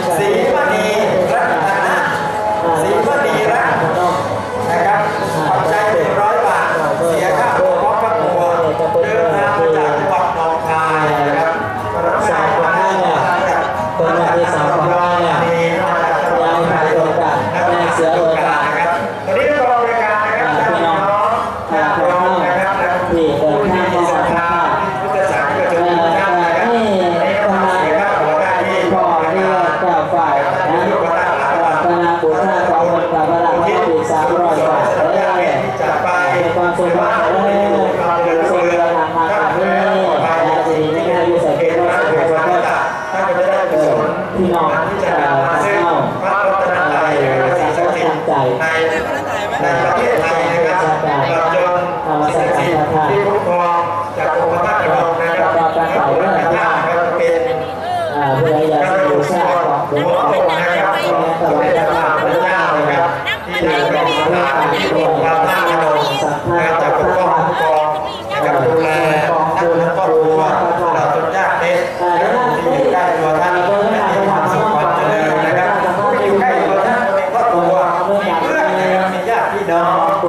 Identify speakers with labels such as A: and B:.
A: ศรีมณีรัตนะศรีมณีรัตนะครับปัจจัย100 บาทเสียค่าโบกครอบครัวเดินทางมาจากจังหวัดหนองคายนะครับ
B: สาวคนแรกเนี่ยคนที่สาวคนแรกเนี่ยยาวขาดโอกาสแม่เสือโอกาส
A: ตอนนี้ก็รอรายการนะครับพี่น้องนะครับ
B: ที่เดินทางมาสัมภาษณ์
A: พุทธศาสนิกชนทุกท่านนะครับ
B: นี่คณะพ่อที่เจ้าฝ่ายนะคณะผู้ชายของคนกับพลังที่ดี300 บาทเลยความสุขของเราเลยส่งเรือทางมาแบบนี้แต่ทีนี้ไม่ได้อยู่ใส่เกณฑ์ว่าสุขภาพ
A: ท่านจะได้เป็นส่วน
B: พี่น้อง
A: ที่จะมาซึ่งพระรัตนตรัยและสิ่งศักดิ์สิทธิ์ในประเทศไทยนะครับตลอดจนสิ่งศักดิ์สิทธิ์ที่คุ้มครองจากองค์พระธาตุพนมนะครับ